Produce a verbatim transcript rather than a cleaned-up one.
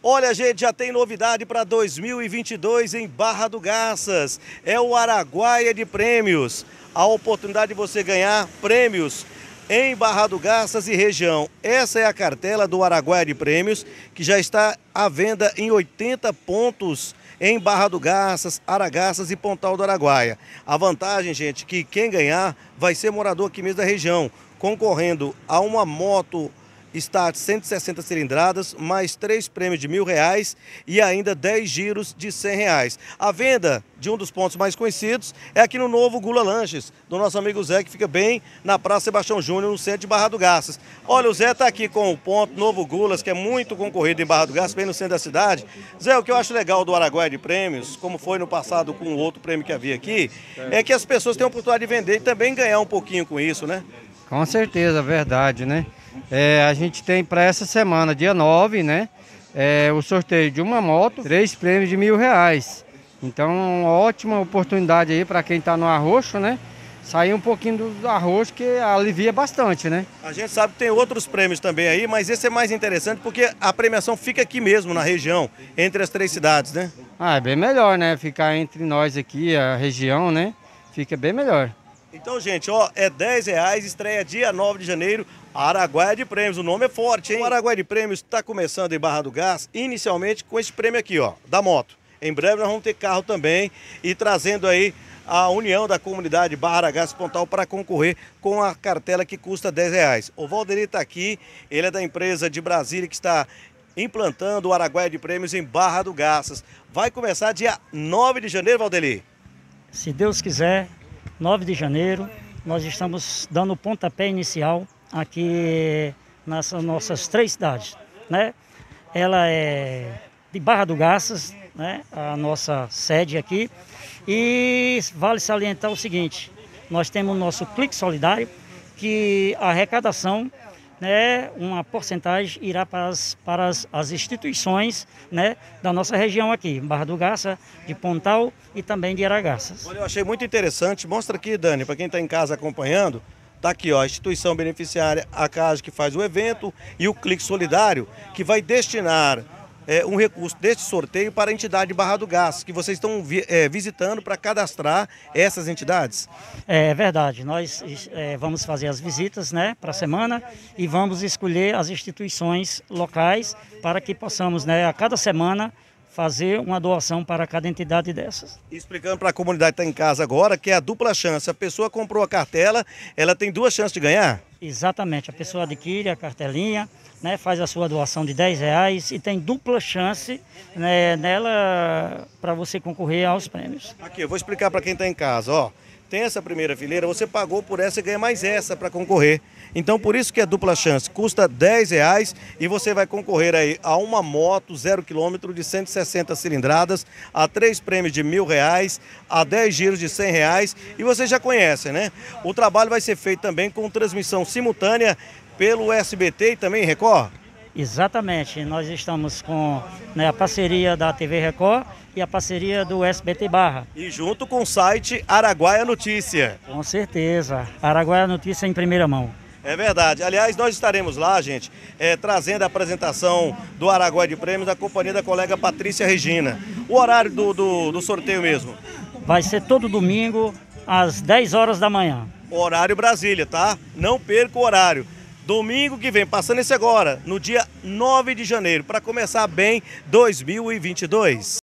Olha, gente, já tem novidade para dois mil e vinte e dois em Barra do Garças. É o Araguaia de Prêmios. A oportunidade de você ganhar prêmios em Barra do Garças e região. Essa é a cartela do Araguaia de Prêmios, que já está à venda em oitenta pontos em Barra do Garças, Aragarças e Pontal do Araguaia. A vantagem, gente, é que quem ganhar vai ser morador aqui mesmo da região, concorrendo a uma moto Start cento e sessenta cilindradas, mais três prêmios de mil reais e ainda dez giros de cem reais. A venda de um dos pontos mais conhecidos é aqui no novo Gula Lanches, do nosso amigo Zé, que fica bem na Praça Sebastião Júnior, no centro de Barra do Garças. Olha, o Zé está aqui com o ponto Novo Gulas, que é muito concorrido em Barra do Garças, bem no centro da cidade. Zé, o que eu acho legal do Araguaia de Prêmios, como foi no passado com o outro prêmio que havia aqui, é que as pessoas têm a oportunidade de vender e também ganhar um pouquinho com isso, né? Com certeza, verdade, né? É, a gente tem para essa semana, dia nove, né? É, o sorteio de uma moto, três prêmios de mil reais. Então, uma ótima oportunidade aí para quem está no arroxo, né? Sair um pouquinho do arroxo, que alivia bastante, né? A gente sabe que tem outros prêmios também aí, mas esse é mais interessante porque a premiação fica aqui mesmo, na região, entre as três cidades, né? Ah, é bem melhor, né? Ficar entre nós aqui, a região, né? Fica bem melhor. Então, gente, ó, é dez reais, estreia dia nove de janeiro, Araguaia de Prêmios. O nome é forte, hein? O Araguaia de Prêmios está começando em Barra do Garças, inicialmente com esse prêmio aqui, ó, da moto. Em breve nós vamos ter carro também e trazendo aí a união da comunidade Barra do Garças Pontal para concorrer com a cartela que custa dez reais. O Valderi está aqui, ele é da empresa de Brasília que está implantando o Araguaia de Prêmios em Barra do Garças. Vai começar dia nove de janeiro, Valderi? Se Deus quiser, nove de janeiro, nós estamos dando o pontapé inicial aqui nas nossas três cidades, né? Ela é de Barra do Garças, né? A nossa sede aqui. E vale salientar o seguinte, nós temos o nosso Clique Solidário, que a arrecadação, né, uma porcentagem irá para as, para as, as instituições, né, da nossa região aqui, Barra do Garça, de Pontal e também de Aragarças. Olha, eu achei muito interessante. Mostra aqui, Dani, para quem está em casa acompanhando. Tá aqui, ó, a instituição beneficiária, a casa que faz o evento e o Clique Solidário, que vai destinar é, um recurso deste sorteio para a entidade Barra do Garças, que vocês estão vi, é, visitando para cadastrar essas entidades. É verdade, nós é, vamos fazer as visitas, né, para a semana e vamos escolher as instituições locais para que possamos, né, a cada semana fazer uma doação para cada entidade dessas. Explicando para a comunidade que está em casa agora, que é a dupla chance. A pessoa comprou a cartela, ela tem duas chances de ganhar? Exatamente, a pessoa adquire a cartelinha, né, faz a sua doação de dez reais e tem dupla chance, né, nela para você concorrer aos prêmios. Aqui, eu vou explicar para quem está em casa, ó. Tem essa primeira fileira, você pagou por essa e ganha mais essa para concorrer. Então, por isso que é dupla chance, custa dez reais e você vai concorrer aí a uma moto zero quilômetro de cento e sessenta cilindradas, a três prêmios de mil reais, a dez giros de cem reais e vocês já conhecem, né? O trabalho vai ser feito também com transmissão simultânea pelo S B T e também Record? Exatamente, nós estamos com, né, a parceria da T V Record e a parceria do S B T Barra. E junto com o site Araguaia Notícia. Com certeza, Araguaia Notícia em primeira mão. É verdade. Aliás, nós estaremos lá, gente, é, trazendo a apresentação do Araguaia de Prêmios da companhia da colega Patrícia Regina. O horário do, do, do sorteio mesmo? Vai ser todo domingo, às dez horas da manhã. Horário Brasília, tá? Não perca o horário. Domingo que vem, passando esse agora, no dia nove de janeiro, para começar bem dois mil e vinte e dois.